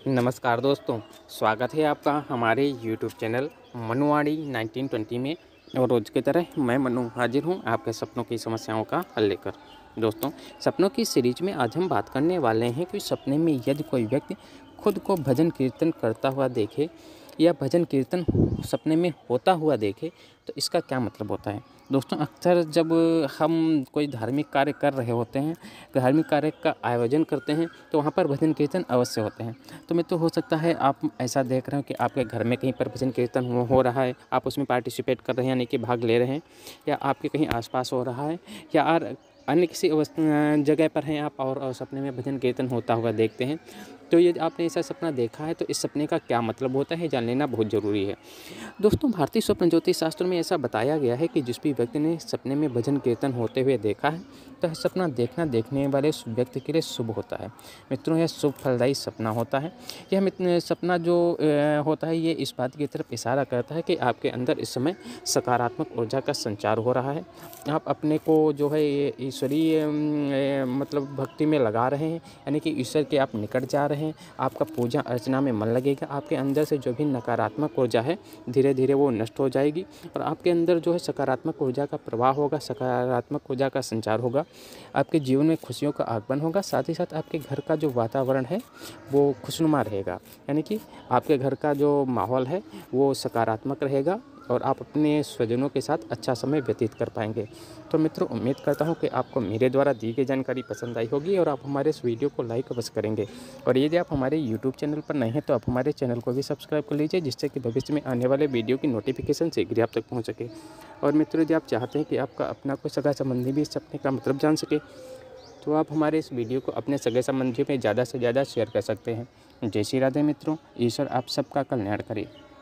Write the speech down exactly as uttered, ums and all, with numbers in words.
नमस्कार दोस्तों, स्वागत है आपका हमारे यूट्यूब चैनल मनुवाड़ी नाइनटीन ट्वेंटी में। और रोज़ की तरह मैं मनु हाजिर हूँ आपके सपनों की समस्याओं का हल लेकर। दोस्तों, सपनों की सीरीज में आज हम बात करने वाले हैं कि सपने में यदि कोई व्यक्ति खुद को भजन कीर्तन करता हुआ देखे या भजन कीर्तन सपने में होता हुआ देखे तो इसका क्या मतलब होता है। दोस्तों, अक्सर जब हम कोई धार्मिक कार्य कर रहे होते हैं, धार्मिक कार्य का आयोजन करते हैं तो वहाँ पर भजन कीर्तन अवश्य होते हैं। तो मित्रों, हो सकता है आप ऐसा देख रहे हो कि आपके घर में कहीं पर भजन कीर्तन हो हो रहा है, आप उसमें पार्टिसिपेट कर रहे हैं यानी कि भाग ले रहे हैं, या आपके कहीं आसपास हो रहा है, या और अन्य किसी अवस्था जगह पर हैं आप और सपने में भजन कीर्तन होता हुआ देखते हैं। तो यदि आपने ऐसा सपना देखा है तो इस सपने का क्या मतलब होता है जान लेना बहुत ज़रूरी है। दोस्तों, भारतीय स्वप्न ज्योतिष शास्त्र में ऐसा बताया गया है कि जिस भी व्यक्ति ने सपने में भजन कीर्तन होते हुए देखा है तो सपना देखना देखने वाले उस व्यक्ति के लिए शुभ होता है। मित्रों, यह शुभ फलदायी सपना होता है। यह मित्र सपना जो होता है ये इस बात की तरफ इशारा करता है कि आपके अंदर इस समय सकारात्मक ऊर्जा का संचार हो रहा है। आप अपने को जो है ये ईश्वरीय मतलब भक्ति में लगा रहे हैं, यानी कि ईश्वर के आप निकट जा रहे हैं। आपका पूजा अर्चना में मन लगेगा। आपके अंदर से जो भी नकारात्मक ऊर्जा है धीरे धीरे वो नष्ट हो जाएगी और आपके अंदर जो है सकारात्मक ऊर्जा का प्रवाह होगा, सकारात्मक ऊर्जा का संचार होगा। आपके जीवन में खुशियों का आगमन होगा। साथ ही साथ आपके घर का जो वातावरण है वो खुशनुमा रहेगा, यानी कि आपके घर का जो माहौल है वो सकारात्मक रहेगा और आप अपने स्वजनों के साथ अच्छा समय व्यतीत कर पाएंगे। तो मित्रों, उम्मीद करता हूं कि आपको मेरे द्वारा दी गई जानकारी पसंद आई होगी और आप हमारे इस वीडियो को लाइक अवश्य करेंगे। और यदि आप हमारे यूट्यूब चैनल पर नए हैं तो आप हमारे चैनल को भी सब्सक्राइब कर लीजिए, जिससे कि भविष्य में आने वाले वीडियो की नोटिफिकेशन शीघ्र आप तक पहुँच सके। और मित्रों, यदि आप चाहते हैं कि आपका अपना कोई सगा संबंधी भी इस सपने का मतलब जान सके तो आप हमारे इस वीडियो को अपने सगे संबंधियों में ज़्यादा से ज़्यादा शेयर कर सकते हैं। जय श्री राधे मित्रों, ईश्वर आप सबका कल्याण करे।